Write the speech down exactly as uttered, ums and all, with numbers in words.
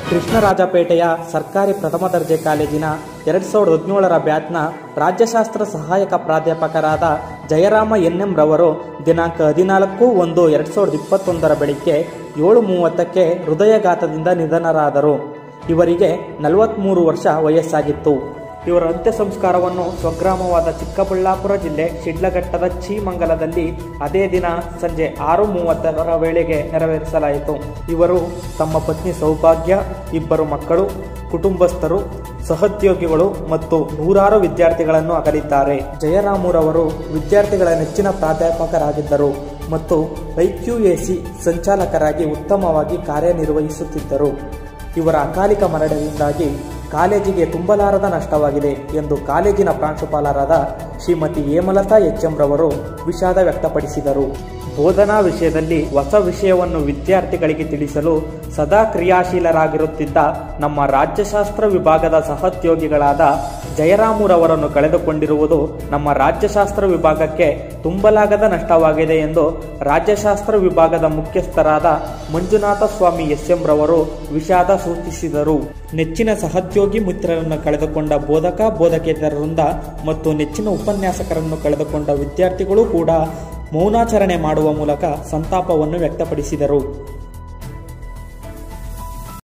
ಕೃಷ್ಣರಾಜಪೇಟೆಯ ಸರ್ಕಾರಿ ಪ್ರಥಮ ದರ್ಜೆ ಕಾಲೇಜಿನ ಎರಡು ಸಾವಿರದ ಹದಿನೇಳರ ಬ್ಯಾಚ್ನ ರಾಜ್ಯಶಾಸ್ತ್ರ ಸಹಾಯಕ ಪ್ರಾಧ್ಯಾಪಕರಾದ ಜಯರಾಮ ಎನ್ ಎಂ ರವರು ದಿನಾಂಕ ಹದಿನಾಲ್ಕು ಒಂದು ಎರಡು ಸಾವಿರದ ಇಪ್ಪತ್ತೊಂದರ ಬೆಳಿಗ್ಗೆ ಏಳು ಮೂವತ್ತಕ್ಕೆ ಹೃದಯಘಾತದಿಂದ ನಿಧನರಾದರು. ಇವರಿಗೆ ನಲವತ್ತ್ಮೂರು ವರ್ಷ ವಯಸ್ಸಾಗಿತ್ತು. ಇವರ ಅಂತ್ಯ ಸಂಸ್ಕಾರವನ್ನು ಸ್ವಗ್ರಾಮವಾದ ಚಿಕ್ಕಬಳ್ಳಾಪುರ ಜಿಲ್ಲೆ ಶಿಡ್ಲಘಟ್ಟದ ಚೀಮಂಗಲದಲ್ಲಿ ಅದೇ ದಿನ ಸಂಜೆ ಆರು ಮೂವತ್ತರ ವೇಳೆಗೆ ನೆರವೇರಿಸಲಾಯಿತು. ಇವರು ತಮ್ಮ ಪತ್ನಿ ಸೌಭಾಗ್ಯ, ಇಬ್ಬರು ಮಕ್ಕಳು, ಕುಟುಂಬಸ್ಥರು, ಸಹೋದ್ಯೋಗಿಗಳು ಮತ್ತು ನೂರಾರು ವಿದ್ಯಾರ್ಥಿಗಳನ್ನು ಅಗಲಿದ್ದಾರೆ. ಜಯರಾಮುರವರು ವಿದ್ಯಾರ್ಥಿಗಳ ನೆಚ್ಚಿನ ಪ್ರಾಧ್ಯಾಪಕರಾಗಿದ್ದರು ಮತ್ತು ಐ ಕ್ಯೂ ಎ ಸಿ ಸಂಚಾಲಕರಾಗಿ ಉತ್ತಮವಾಗಿ ಕಾರ್ಯನಿರ್ವಹಿಸುತ್ತಿದ್ದರು. ಇವರ ಅಕಾಲಿಕ ಮರಣದಿಂದಾಗಿ ಕಾಲೇಜಿಗೆ ತುಂಬಲಾರದ ನಷ್ಟವಾಗಿದೆ ಎಂದು ಕಾಲೇಜಿನ ಪ್ರಾಂಶುಪಾಲರಾದ ಶ್ರೀಮತಿ ಹೇಮಲತಾ ಎಚ್ ಎಂ ರವರು ವಿಷಾದ ವ್ಯಕ್ತಪಡಿಸಿದರು. ಬೋಧನಾ ವಿಷಯದಲ್ಲಿ ಹೊಸ ವಿಷಯವನ್ನು ವಿದ್ಯಾರ್ಥಿಗಳಿಗೆ ತಿಳಿಸಲು ಸದಾ ಕ್ರಿಯಾಶೀಲರಾಗಿರುತ್ತಿದ್ದ ನಮ್ಮ ರಾಜ್ಯಶಾಸ್ತ್ರ ವಿಭಾಗದ ಸಹೋದ್ಯೋಗಿಗಳಾದ ಜಯರಾಮುರವರನ್ನು ಕಳೆದುಕೊಂಡಿರುವುದು ನಮ್ಮ ರಾಜ್ಯಶಾಸ್ತ್ರ ವಿಭಾಗಕ್ಕೆ ತುಂಬಲಾಗದ ನಷ್ಟವಾಗಿದೆ ಎಂದು ರಾಜ್ಯಶಾಸ್ತ್ರ ವಿಭಾಗದ ಮುಖ್ಯಸ್ಥರಾದ ಮಂಜುನಾಥ ಸ್ವಾಮಿ ಎಸ್ ಎಂ ರವರು ವಿಷಾದ ಸೂಚಿಸಿದರು. ನೆಚ್ಚಿನ ಸಹೋದ್ಯೋಗಿ ಮಿತ್ರರನ್ನು ಕಳೆದುಕೊಂಡ ಬೋಧಕ ಬೋಧಕೇತರರಿಂದ ಮತ್ತು ನೆಚ್ಚಿನ ಉಪನ್ಯಾಸಕರನ್ನು ಕಳೆದುಕೊಂಡ ವಿದ್ಯಾರ್ಥಿಗಳು ಕೂಡ ಮೌನಾಚರಣೆ ಮಾಡುವ ಮೂಲಕ ಸಂತಾಪವನ್ನು ವ್ಯಕ್ತಪಡಿಸಿದರು.